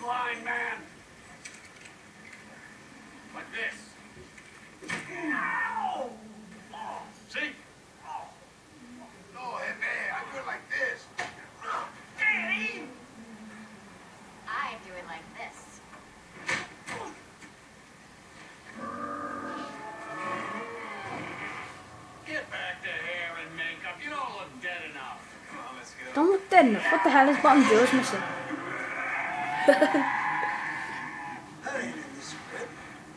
blind man. Like this. Ow! See? No, Jefe, I do it like this. I do it like this. Get back to hair and makeup. You don't look dead enough. Come on, let's go. Don't look dead enough. What the hell is bottom jaws missing? That ain't in the script.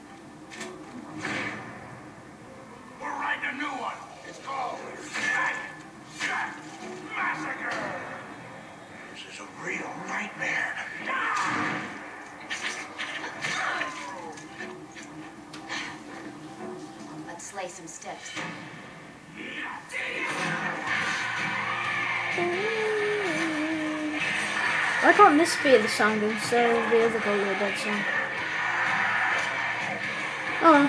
We're writing a new one. It's called Massacre. This is a real nightmare. Let's slay some sticks. Why can't this be the song instead of the other Call of the Dead song? Oh.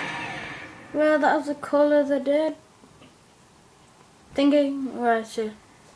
Well, that was the Call of the Dead thingy. Right, so